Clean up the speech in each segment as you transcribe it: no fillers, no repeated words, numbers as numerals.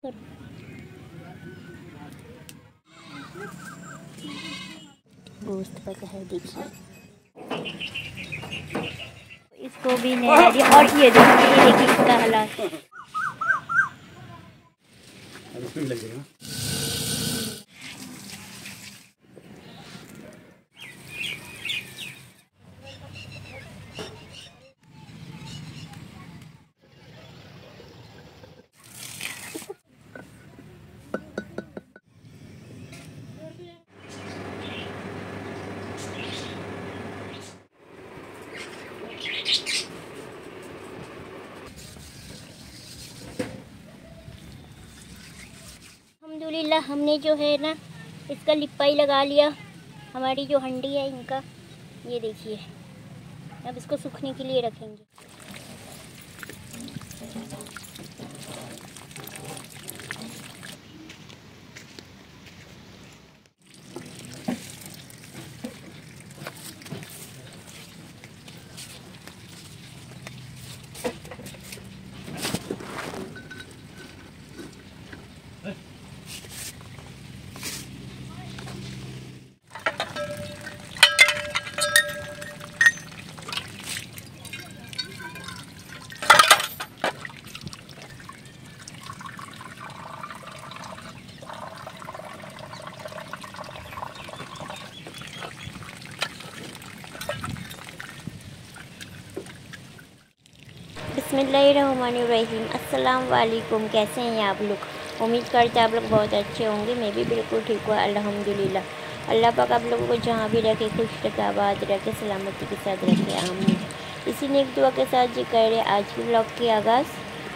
गोश्त पका है, देखिए इसको भी नहला दिया। और ये देखिए इसका हालात। अल्हम्दुलिल्लाह हमने जो है ना इसका लिपाई लगा लिया। हमारी जो हंडी है इनका, ये देखिए। अब इसको सूखने के लिए रखेंगे। बिस्मिल्लाहिर्रहमानिर्रहीम। अस्सलाम वालेकुम। कैसे हैं आप लोग? उम्मीद करते हैं आप लोग बहुत अच्छे होंगे। मैं भी बिल्कुल ठीक हूँ अल्हम्दुलिल्लाह। अल्लाह पाक आप लोगों को जहाँ भी रखे खुश रखे, आबाद रखे, सलामती के साथ रखे, आमीन। इसी नेक दुआ के साथ जी कर रहे आज के ब्लॉग की आगाज़।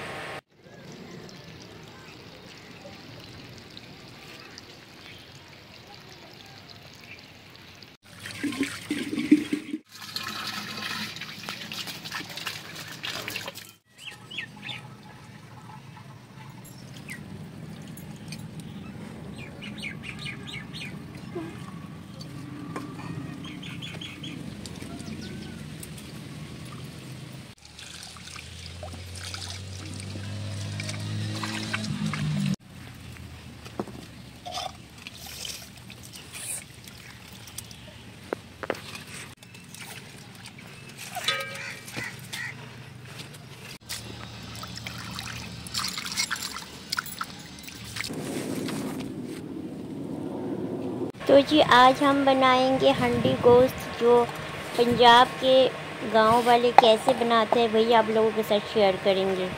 तो जी आज हम बनाएंगे हंडी गोश्त, जो पंजाब के गांव वाले कैसे बनाते हैं वही आप लोगों के साथ शेयर करेंगे।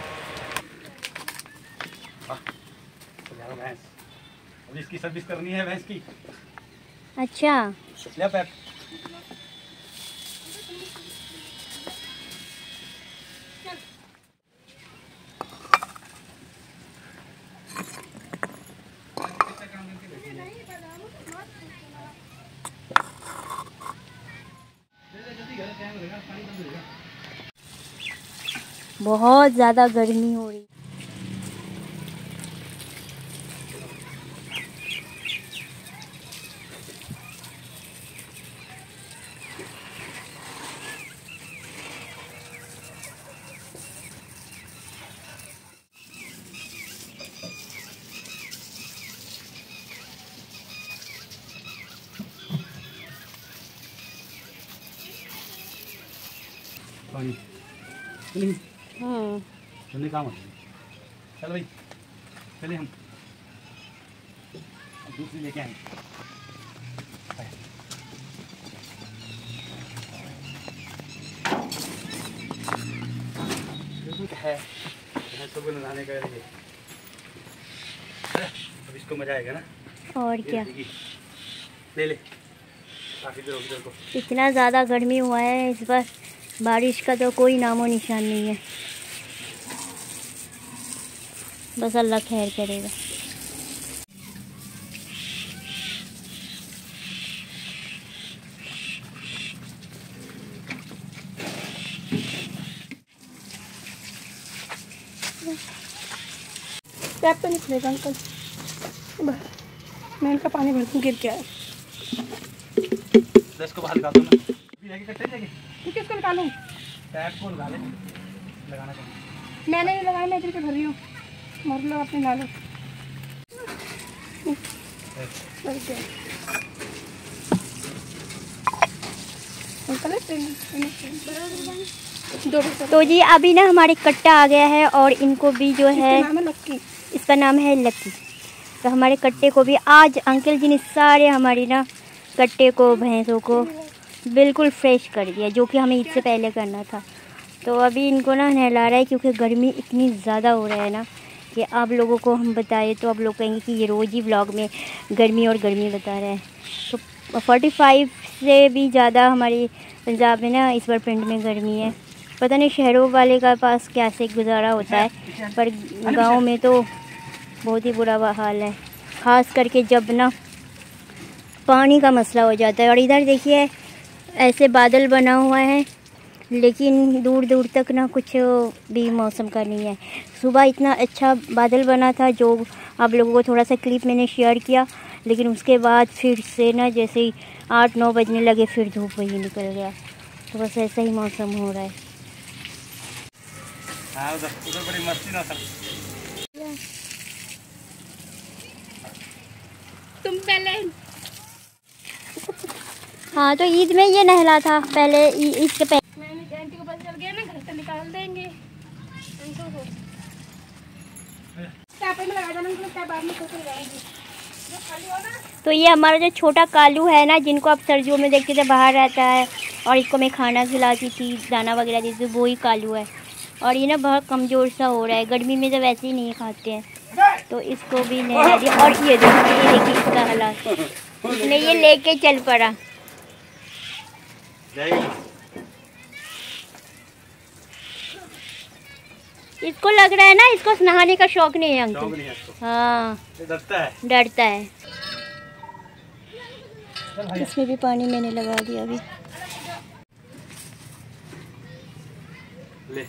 अब इसकी सर्विस करनी है भैंस की। अच्छा, ले पैप। बहुत ज़्यादा गर्मी हो रही। पानी चलने काम चल भाई, चले हम दूसरी लेके आए। है सबको नहाने का है। अब इसको मजा आएगा ना। और क्या, ले ले काफी देर होगी तेरे को। इतना ज़्यादा गर्मी हुआ है इस बार, बारिश का तो कोई नामो निशान नहीं है। बस अल्लाह खैर करेगा। टैप तो नहीं खुलेगा अंकल, मैं इनका पानी भरती गिर गया है। इसको बाहर निकाल दो ना। ठीक है, इसको निकालूं। टैप को लगा ले, लगाना चाहिए। मैंने नहीं लगाया, मैं इधर के भर रही हूँ। मर लो अपने, ला लो। और क्या तो जी अभी ना हमारे कट्टा आ गया है और इनको भी जो है इसका नाम है लक्की। तो हमारे कट्टे को भी आज अंकल जी ने सारे हमारी ना कट्टे को भैंसों को बिल्कुल फ्रेश कर दिया, जो कि हमें इससे पहले करना था। तो अभी इनको ना नहला रहा है क्योंकि गर्मी इतनी ज़्यादा हो रहा है ना कि आप लोगों को हम बताएं तो आप लोग कहेंगे कि ये रोज़ ही व्लॉग में गर्मी और गर्मी बता रहे हैं। तो 45 से भी ज़्यादा हमारे पंजाब में ना इस बार पिंड में गर्मी है। पता नहीं शहरों वाले का पास कैसे गुजारा होता है, पर गांव में तो बहुत ही बुरा हाल है, ख़ास करके जब ना पानी का मसला हो जाता है। और इधर देखिए ऐसे बादल बना हुआ है लेकिन दूर दूर तक ना कुछ भी मौसम का नहीं है। सुबह इतना अच्छा बादल बना था जो आप लोगों को थोड़ा सा क्लिप मैंने शेयर किया, लेकिन उसके बाद फिर से ना जैसे ही 8-9 बजने लगे फिर धूप वही निकल गया। तो बस ऐसा ही मौसम हो रहा है। उधर बड़ी मस्ती ना सर। तुम पहले हाँ तो ईद में ये नहला था पहले, इसके पहले मैंने आंटी को पता चल गया ना, घर से निकाल देंगे अंकल को। टापे में लगा देना, उनको बाद में सोच जाएंगे जो खाली हो ना। तो ये हमारा जो छोटा कालू है ना, जिनको आप सर्दियों में देखते थे बाहर रहता है और इसको मैं खाना खिलाती थी, दाना वगैरह देती थी, वो ही कालू है। और ये ना बहुत कमज़ोर सा हो रहा है, गर्मी में तो वैसे ही नहीं खाते हैं, तो इसको भी नहला दिया। और ये देखिए इसका हालात, इसने ये लेके चल पड़ा। इसको लग रहा है ना इसको नहाने का शौक नहीं है अंकल। हाँ डरता है। इसमें भी पानी मैंने लगा दिया अभी। ले।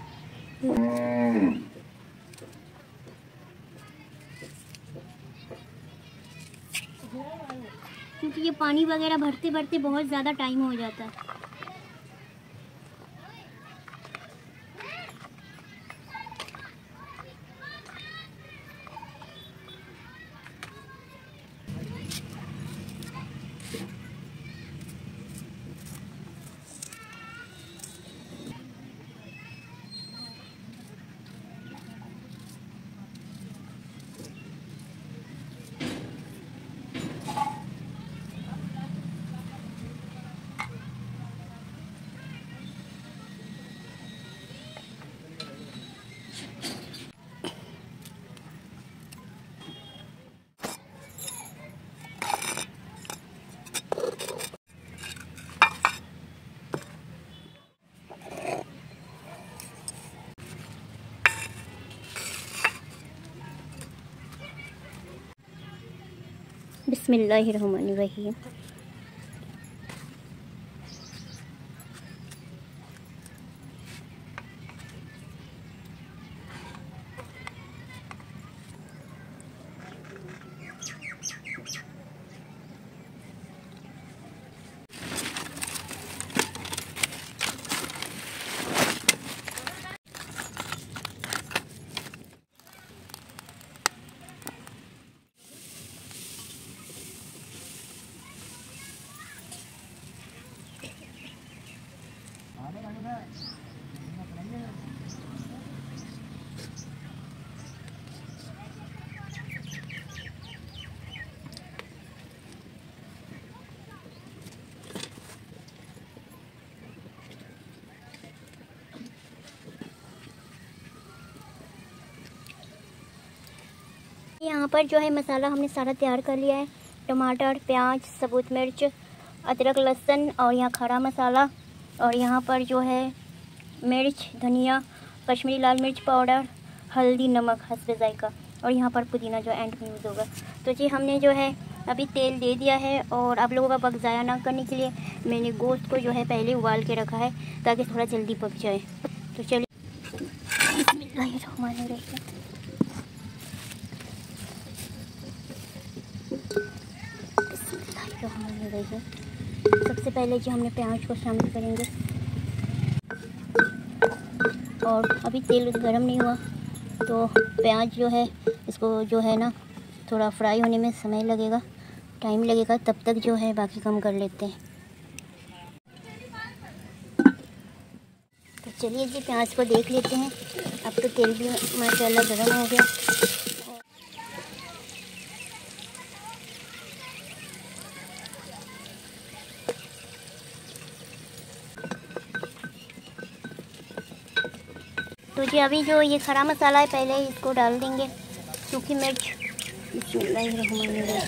क्योंकि ये पानी वगैरह भरते भरते बहुत ज़्यादा टाइम हो जाता है। बिस्मिल्लाहिर्रहमानिर्रहीम। यहाँ पर जो है मसाला हमने सारा तैयार कर लिया है। टमाटर, प्याज, सबूत मिर्च, अदरक, लहसुन और यहाँ खड़ा मसाला, और यहाँ पर जो है मिर्च, धनिया, कश्मीरी लाल मिर्च पाउडर, हल्दी, नमक हस्बे जायका, और यहाँ पर पुदीना जो एंड में यूज़ होगा। तो जी हमने जो है अभी तेल दे दिया है, और आप लोगों का वक्त ज़ाया ना करने के लिए मैंने गोश्त को जो है पहले उबाल के रखा है ताकि थोड़ा जल्दी पक जाए। तो चलिए सबसे पहले जो हमने प्याज को शामिल करेंगे, और अभी तेल गर्म नहीं हुआ तो प्याज जो है इसको जो है ना थोड़ा फ्राई होने में समय लगेगा, टाइम लगेगा, तब तक जो है बाकी काम कर लेते हैं। तो चलिए जी प्याज को देख लेते हैं। अब तो तेल भी माशाल्लाह गर्म हो गया। तो जी अभी जो ये खड़ा मसाला है पहले इसको डाल देंगे। सूखी मिर्च, बिस्मिल्लाहिर्रहमानिर्रहीम,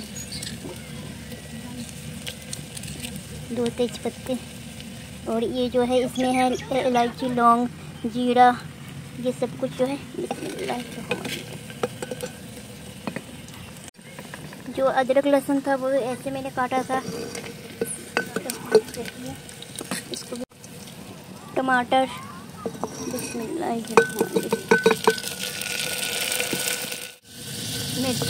2 तेज पत्ते, और ये जो है इसमें है इलायची, लौंग, जीरा, ये सब कुछ जो है बिस्मिल्लाहिर्रहमानिर्रहीम। जो अदरक लहसुन था वो ऐसे मैंने काटा था। इसको भी टमाटर, बिस्मिल्लाहिर्रहमानिर्रहीम, मिर्च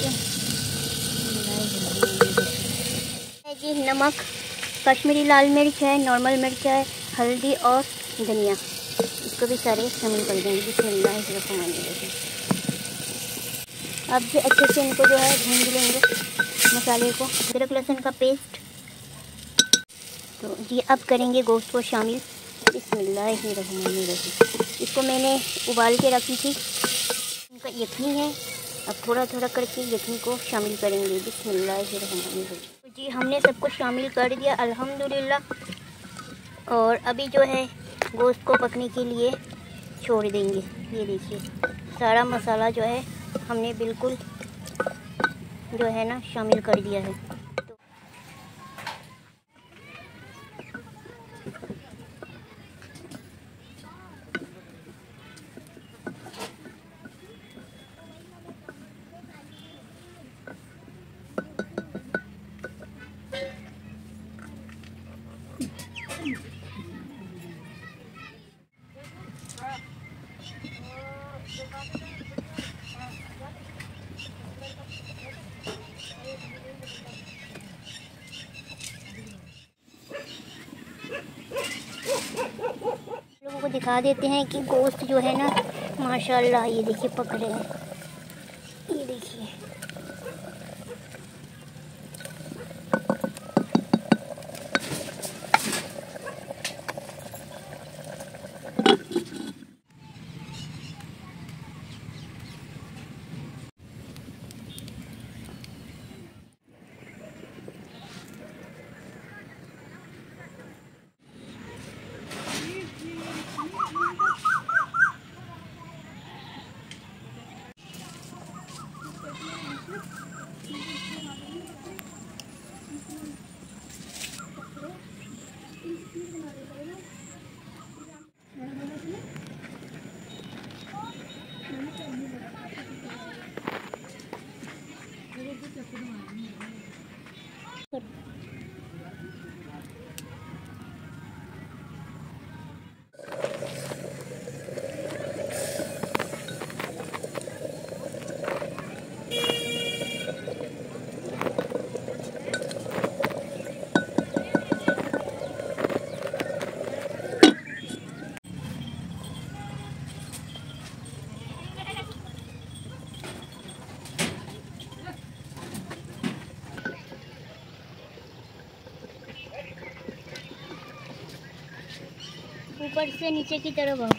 जी, नमक, कश्मीरी लाल मिर्च है, नॉर्मल मिर्च है, हल्दी और धनिया, इसको भी सारे शामिल कर देंगे। बिस्मिल्लाहिर्रहमानिर्रहीम। अब भी अच्छे से इनको जो है भून लेंगे मसाले को, अदरक लहसुन का पेस्ट। तो जी अब करेंगे गोश्त को शामिल। बिस्मिल्लाहिर्रहमानिर्रहीम। इसको मैंने उबाल के रखी थी, इनका यखनी है। अब थोड़ा थोड़ा करके यखनी को शामिल करेंगे। बिस्मिल्लाहिर्रहमानिर्रहीम। तो जी हमने सब कुछ शामिल कर दिया अल्हम्दुलिल्लाह। और अभी जो है गोश्त को पकने के लिए छोड़ देंगे। ये देखिए सारा मसाला जो है हमने बिल्कुल जो है ना शामिल कर दिया है। लोगों को दिखा देते हैं कि गोश्त जो है ना माशाल्लाह ये देखिए पक रहे हैं। ये देखिए ऊपर से नीचे की तरफ आओ।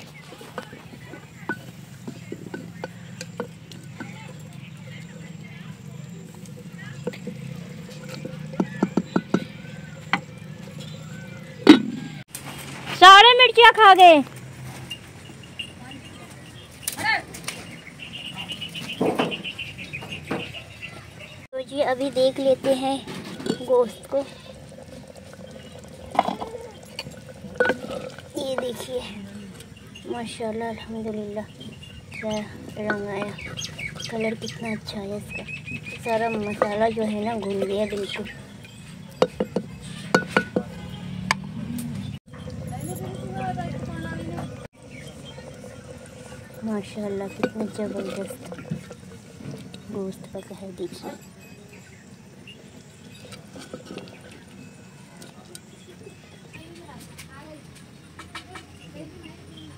सारे मिर्चियाँ खा गए। तो जी अभी देख लेते हैं गोश्त को। ये देखिए माशाल्लाह अल्हम्दुलिल्लाह क्या रंग आया, कलर कितना अच्छा है इसका। सारा मसाला जो है ना घुल गया बिल्कुल। माशाल्लाह कितना ज़बरदस्त गोश्त पका है देखिए।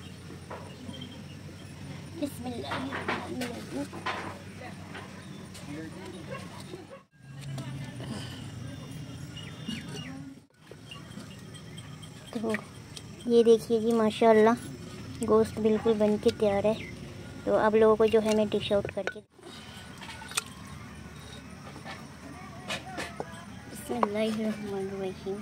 बिस्मिल्लाहिर्रहमानिर्रहीम। तो ये देखिए जी, माशाल्लाह गोश्त बिल्कुल बन के तैयार है। तो आप लोगों को जो है मैं डिश आउट करके बिस्मिल्लाहिर्रहमानिर्रहीम।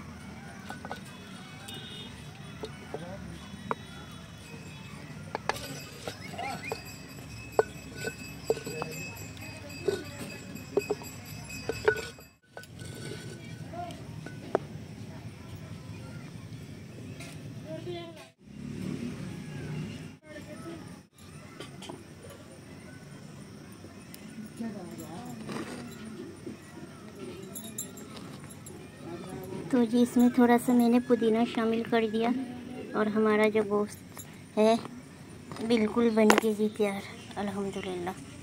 तो जी इसमें थोड़ा सा मैंने पुदीना शामिल कर दिया और हमारा जो गोश्त है बिल्कुल बन के जी तैयार, अल्हम्दुलिल्लाह।